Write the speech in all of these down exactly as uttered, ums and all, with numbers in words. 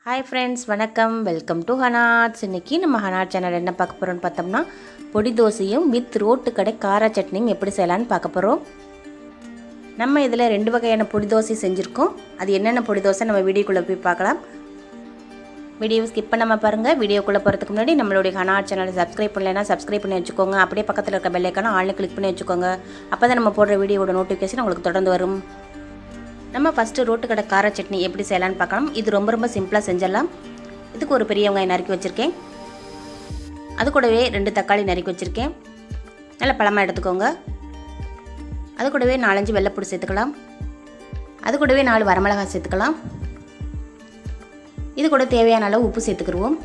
Hi friends, வணக்கம். Welcome to Hanaarts. இன்னைக்கு நம்ம Hanaarts சேனல் என்ன பார்க்க போறோம்னு பார்த்தோம்னா பொடி தோசையும் வித் ரோட்டு கடை கார சட்னியும் எப்படி செய்யலாம்னு பார்க்க போறோம். நம்ம இதில் ரெண்டு வகையான பொடி தோசை செஞ்சிருக்கோம். அது என்னென்ன பொடி தோசை நம்ம வீடியோக்குள்ள போய் பார்க்கலாம். வீடியோ ஸ்கிப் பண்ணாம பாருங்க. வீடியோக்குள்ள போறதுக்கு முன்னாடி நம்மளுடைய Hanaarts சேனலை Subscribe பண்ணலைனா Subscribe பண்ணி வச்சுக்கோங்க. அப்படியே பக்கத்துல இருக்க பெல் ஐகானை ஆல்ல கிளிக் பண்ணி வச்சுக்கோங்க. அப்பதான் நம்ம போடுற வீடியோவோட நோட்டிஃபிகேஷன் உங்களுக்கு தொடர்ந்து வரும். நம்ம ஃபர்ஸ்ட் ரோட்டு கடை கார சட்னி எப்படி செய்யலாம்னு பார்க்கலாம். இது ரொம்ப ரொம்ப சிம்பிளா செஞ்சிடலாம். இதுக்கு ஒரு பெரிய வெங்காயம் நறுக்கி வச்சிருக்கேன். அது கூடவே ரெண்டு தக்காளி நறுக்கி வச்சிருக்கேன். நல்ல பழமா எடுத்துக்கோங்க. அது கூடவே நாலஞ்சு வெள்ளைப்பூடு சேர்த்துக்கலாம். அது கூடவே நாலு வரமிளகாய் சேர்த்துக்கலாம். இது கூட தேவையான அளவு உப்பு சேர்த்துக்குருவோம்.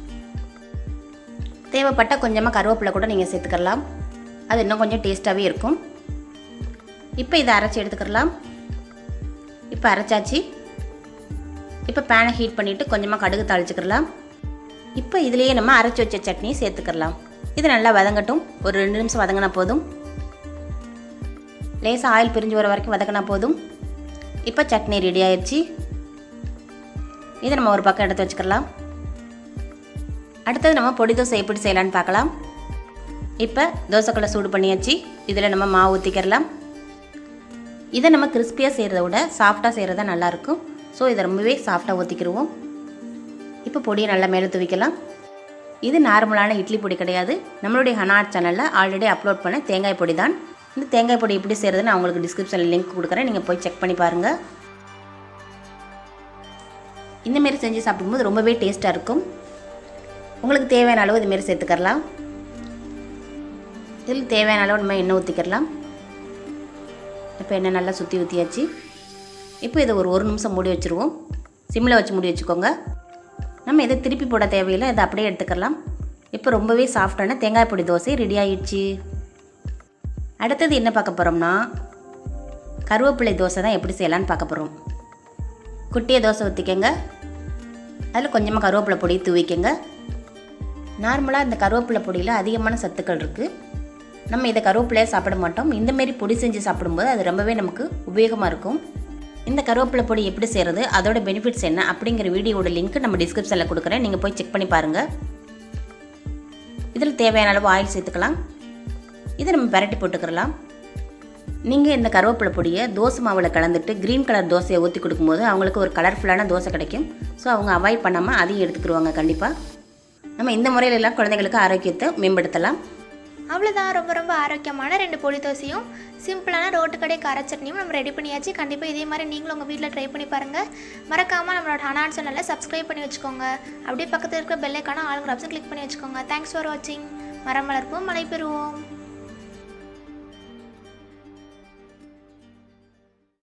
தேவைப்பட்ட கொஞ்சமாக கருவேப்பிலை கூட நீங்கள் சேர்த்துக்கலாம். அது இன்னும் கொஞ்சம் டேஸ்ட்டாகவே இருக்கும். இப்போ இதை அரைச்சி எடுத்துக்கலாம். இப்போ அரைச்சாச்சு. இப்போ பேனை ஹீட் பண்ணிவிட்டு கொஞ்சமாக கடுகு தாளிச்சுக்கலாம். இப்போ இதுலேயே நம்ம அரைச்சி வச்ச சட்னியை சேர்த்துக்கலாம். இது நல்லா வதங்கட்டும். ஒரு ரெண்டு நிமிஷம் வதங்கினா போதும். லேசாக ஆயில் பிரிஞ்சு வர வரைக்கும் வதங்கினா போதும். இப்போ சட்னி ரெடி ஆயிடுச்சு. இதை நம்ம ஒரு பக்கம் எடுத்து வச்சுக்கலாம். அடுத்தது நம்ம பொடி தோசை எப்படி செய்யலான்னு பார்க்கலாம். இப்போ தோசைக்கல்லை சூடு பண்ணியாச்சு. இதில் நம்ம மாவு ஊற்றிக்கிறலாம். இதை நம்ம கிறிஸ்பியாக செய்கிறத விட சாஃப்டாக செய்கிறது நல்லாயிருக்கும். ஸோ இதை ரொம்பவே சாஃப்டாக ஊற்றிக்கிடுவோம். இப்போ பொடியை நல்லா மேலே தூவிக்கலாம். இது நார்மலான இட்லி பொடி கிடையாது. நம்மளுடைய Hanaarts சேனலில் ஆல்ரெடி அப்லோட் பண்ண தேங்காய் பொடி தான். இந்த தேங்காய் பொடி எப்படி செய்கிறதுன்னு நான் உங்களுக்கு டிஸ்கிரிப்ஷனில் லிங்க் கொடுக்குறேன். நீங்கள் போய் செக் பண்ணி பாருங்கள். இந்தமாரி செஞ்சு சாப்பிடும்போது ரொம்பவே டேஸ்ட்டாக இருக்கும். உங்களுக்கு தேவையான அளவு இதுமாரி சேர்த்துக்கலாம். இதில் தேவையான அளவு நம்ம எண்ணெய் ஊற்றிக்கலாம். இப்போ எண்ணெய் நல்லா சுற்றி ஊற்றியாச்சு. இப்போ இதை ஒரு ஒரு நிமிஷம் மூடி வச்சுருவோம். சிம்மில் வச்சு மூடி வச்சுக்கோங்க. நம்ம இதை திருப்பி போட தேவையில்லை. இதை அப்படியே எடுத்துக்கலாம். இப்போ ரொம்பவே சாஃப்டான தேங்காய் பொடி தோசை ரெடி ஆகிடுச்சு. அடுத்தது என்ன பார்க்க போகிறோம்னா கருவேப்பிலை தோசை தான் எப்படி செய்யலான்னு பார்க்க போகிறோம். குட்டியை தோசை ஊற்றிக்கங்க. அதில் கொஞ்சமாக கருவேப்பிலை பொடி தூவிக்கங்க. நார்மலாக இந்த கருவேப்பிலை பொடியில் அதிகமான சத்துக்கள் இருக்குது. நம்ம இதை கருவேப்பிலையாக சாப்பிட மாட்டோம். இந்தமாரி பொடி செஞ்சு சாப்பிடும்போது அது ரொம்பவே நமக்கு உபயோகமாக இருக்கும். இந்த கருவேப்பிலை பொடி எப்படி செய்கிறது, அதோட பெனிஃபிட்ஸ் என்ன அப்படிங்கிற வீடியோட லிங்க் நம்ம டிஸ்கிரிப்ஷனில் கொடுக்குறேன். நீங்கள் போய் செக் பண்ணி பாருங்கள். இதில் தேவையான அளவு ஆயில் சேர்த்துக்கலாம். இதை நம்ம பரட்டி போட்டுக்கலாம். நீங்கள் இந்த கருவேப்பிலை பொடியை தோசை மாவில் கலந்துட்டு க்ரீன் கலர் தோசையை ஊற்றி கொடுக்கும்போது அவங்களுக்கு ஒரு கலர்ஃபுல்லான தோசை கிடைக்கும். ஸோ அவங்க அவாய்ட் பண்ணாமல் அதையும் எடுத்துக்கிடுவாங்க. கண்டிப்பாக நம்ம இந்த முறையிலெல்லாம் குழந்தைங்களுக்கு ஆரோக்கியத்தை மேம்படுத்தலாம். அவ்வளோதான். ரொம்ப ரொம்ப ஆரோக்கியமான ரெண்டு பொடி தோசையும் சிம்பிளான ரோட்டு கடை கார சட்னியும் நம்ம ரெடி பண்ணியாச்சு. கண்டிப்பாக இதே மாதிரி நீங்களும் உங்கள் வீட்டில் ட்ரை பண்ணி பாருங்கள். மறக்காமல் நம்மளோட Hanaarts சேனலில் சப்ஸ்கிரைப் பண்ணி வச்சுக்கோங்க. அப்படியே பக்கத்தில் இருக்கிற பெல் ஐகானை ஆல் ஆப்ஷன் கிளிக் பண்ணி வச்சுக்கோங்க. தேங்க்ஸ் ஃபார் வாட்சிங். மரம் வளர்ப்போம், மழை பெறுவோம்.